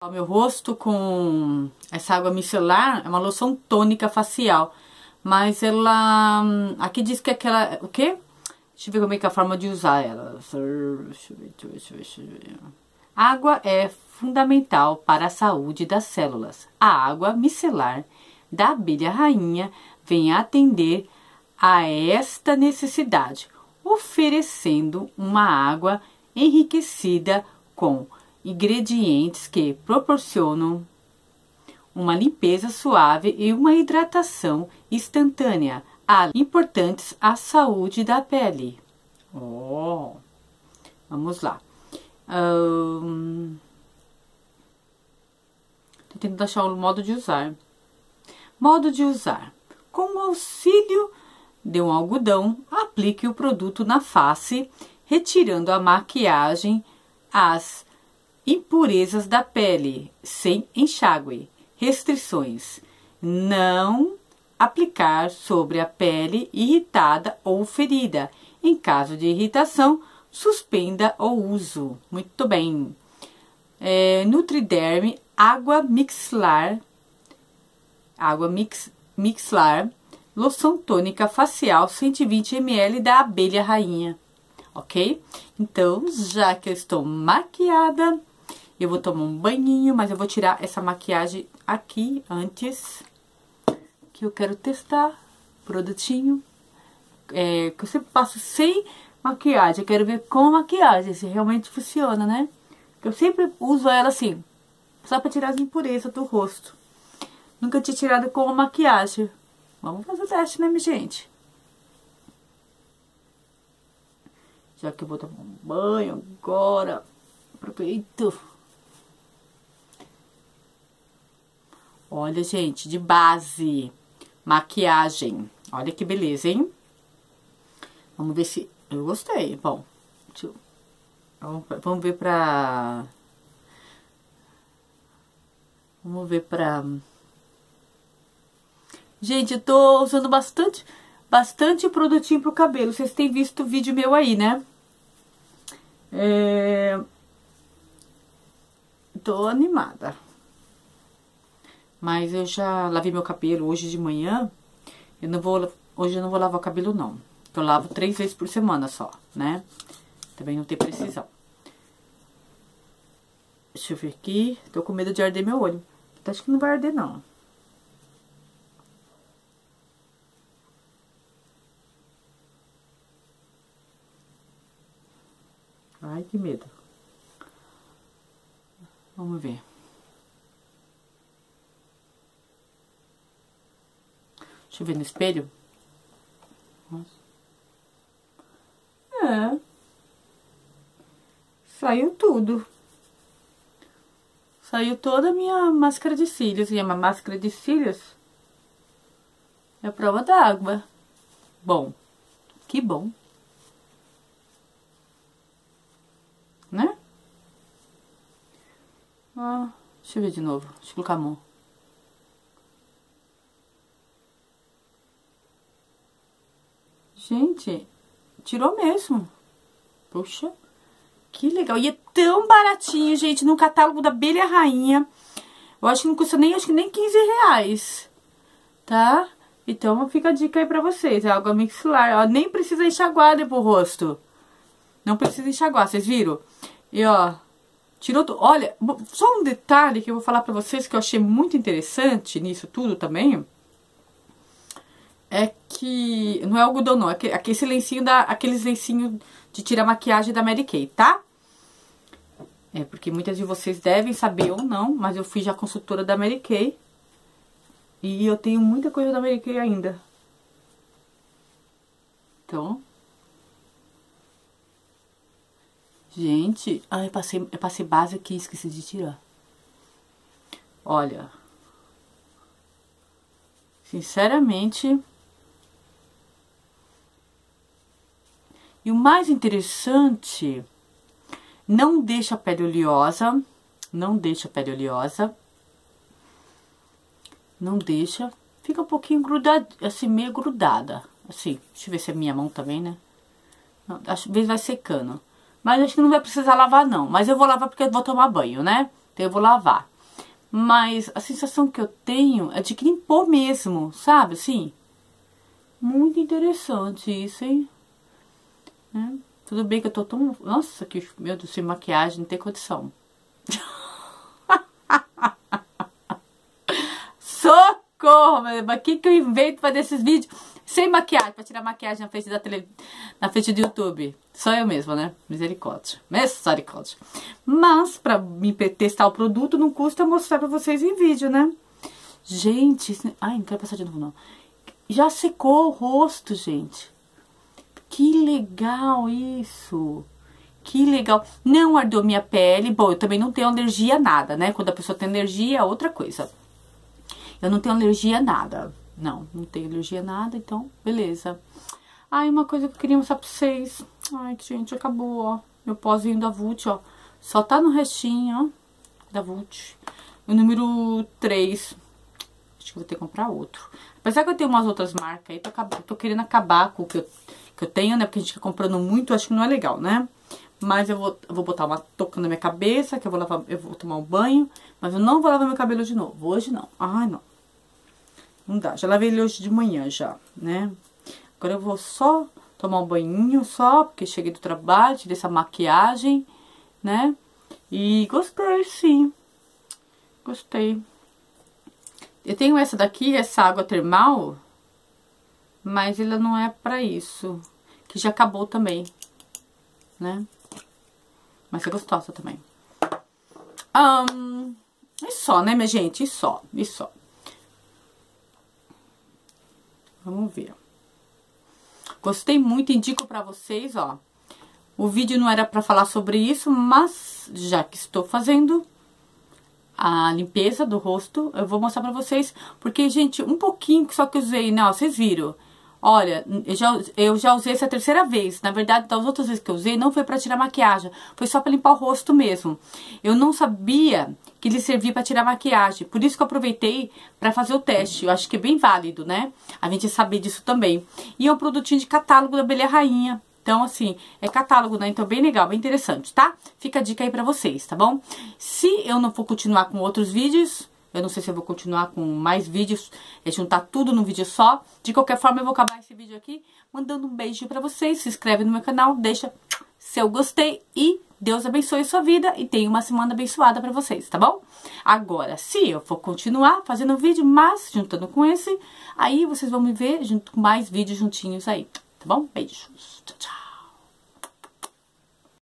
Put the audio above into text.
O meu rosto com essa água micelar é uma loção tônica facial, mas ela aqui diz que é aquela, o quê? Deixa eu ver como é que é a forma de usar ela. Deixa eu ver. Água é fundamental para a saúde das células. A água micelar da abelha rainha vem atender a esta necessidade, oferecendo uma água enriquecida com ingredientes que proporcionam uma limpeza suave e uma hidratação instantânea, importantes à saúde da pele. Vamos lá. Tô tentando achar o modo de usar. Modo de usar. Com o auxílio de um algodão, aplique o produto na face, retirando a maquiagem, as impurezas da pele, sem enxágue. Restrições: não aplicar sobre a pele irritada ou ferida. Em caso de irritação, suspenda o uso. Muito bem. Nutriderm, água mixlar, loção tônica facial 120 ml da abelha rainha. Ok? Então, já que eu estou maquiada, eu vou tomar um banhinho, mas eu vou tirar essa maquiagem aqui antes, que eu quero testar o produtinho. Que eu sempre passo sem maquiagem, eu quero ver com maquiagem, se realmente funciona, né? Eu sempre uso ela assim, só pra tirar as impurezas do rosto. Nunca tinha tirado com a maquiagem. Vamos fazer o teste, né, minha gente? Já que eu vou tomar um banho agora, aproveito. Olha, gente, de base, maquiagem. Olha que beleza, hein? Vamos ver se eu gostei. Bom, vamos ver pra... Gente, eu tô usando bastante produtinho pro cabelo. Vocês têm visto o vídeo meu aí, né? Tô animada. Mas eu já lavei meu cabelo hoje de manhã. Hoje eu não vou lavar o cabelo, não. Eu lavo 3 vezes por semana só, né? Também não tem precisão. Deixa eu ver aqui. Tô com medo de arder meu olho. Acho que não vai arder, não. Ai, que medo. Vamos ver. Deixa eu ver no espelho. Nossa. Saiu tudo. Saiu toda a minha máscara de cílios. E a minha máscara de cílios é a prova d'água. Bom. Que bom. Né? Deixa eu ver de novo. Deixa eu colocar a mão. Gente, tirou mesmo. Poxa, que legal. E é tão baratinho, gente, no catálogo da Abelha Rainha. Eu acho que não custa nem, nem 15 reais. Tá? Então fica a dica aí pra vocês. É água micelar. Ó, nem precisa enxaguar pro rosto. Não precisa enxaguar, vocês viram? E ó, tirou... Olha, só um detalhe que eu vou falar pra vocês que eu achei muito interessante nisso tudo também. É que... Não é algodão, não. É aquele lencinho aqueles lencinhos de tirar maquiagem da Mary Kay, tá? É, porque muitas de vocês devem saber ou não, mas eu fui já consultora da Mary Kay. E eu tenho muita coisa da Mary Kay ainda. Então... Gente, eu passei base aqui, esqueci de tirar. Olha. Sinceramente. E o mais interessante, não deixa a pele oleosa. Não deixa a pele oleosa. Não deixa. Fica um pouquinho grudada, assim, meio grudada. Assim, deixa eu ver se é minha mão também, né? Não, às vezes vai secando. Mas acho que não vai precisar lavar, não. Mas eu vou lavar porque eu vou tomar banho, né? Então eu vou lavar. Mas a sensação que eu tenho é de que limpou mesmo, sabe, assim? Muito interessante isso, hein? Tudo bem que eu tô tão... Nossa, que meu Deus, sem maquiagem, não tem condição. Socorro, mas que eu invento pra desses vídeos sem maquiagem, pra tirar maquiagem na frente da na frente do YouTube? Só eu mesma, né? Misericórdia. Misericórdia. Mas, pra me testar o produto, não custa mostrar pra vocês em vídeo, né? Gente, ai, não quero passar de novo, não. Já secou o rosto, gente. Que legal isso. Que legal. Não ardeu minha pele. Bom, eu também não tenho alergia a nada, né? Quando a pessoa tem alergia, é outra coisa. Eu não tenho alergia a nada. Não tenho alergia a nada, então, beleza. Ai, uma coisa que eu queria mostrar pra vocês. Ai, gente, acabou, ó. Meu pozinho da Vult, ó. Só tá no restinho, ó. Da Vult. O número 3. Acho que vou ter que comprar outro. Apesar que eu tenho umas outras marcas aí, tô querendo acabar com o que eu tenho, né? Porque a gente fica comprando muito, acho que não é legal, né? Mas eu vou botar uma touca na minha cabeça, que eu vou tomar um banho. Mas eu não vou lavar meu cabelo de novo. Hoje não. Ai, não. Não dá. Já lavei ele hoje de manhã já, né? Agora eu vou só tomar um banhinho, porque cheguei do trabalho, tirei essa maquiagem, né? E gostei, sim. Gostei. Eu tenho essa daqui, essa água termal, mas ela não é pra isso. Que já acabou também, né? Mas é gostosa também. E só, né, minha gente? E só. Vamos ver. Gostei muito, indico pra vocês, ó. O vídeo não era pra falar sobre isso, mas já que estou fazendo a limpeza do rosto, eu vou mostrar pra vocês. Porque, gente, um pouquinho só que eu usei, né, ó, vocês viram. Olha, eu já usei essa terceira vez. Na verdade, das outras vezes que eu usei, não foi pra tirar maquiagem. Foi só pra limpar o rosto mesmo. Eu não sabia que ele servia pra tirar maquiagem. Por isso que eu aproveitei pra fazer o teste. Eu acho que é bem válido, né? A gente saber disso também. E é um produtinho de catálogo da Abelha Rainha. Então, assim, é catálogo, né? Então, bem legal, bem interessante, tá? Fica a dica aí pra vocês, tá bom? Se eu não for continuar com outros vídeos... Eu não sei se eu vou continuar com mais vídeos, juntar tudo num vídeo só. De qualquer forma, eu vou acabar esse vídeo aqui mandando um beijo pra vocês. Se inscreve no meu canal, deixa seu gostei e Deus abençoe a sua vida e tenha uma semana abençoada pra vocês, tá bom? Agora, se eu for continuar fazendo vídeo, mas juntando com esse, aí vocês vão me ver junto com mais vídeos juntinhos aí, tá bom? Beijos, tchau, tchau.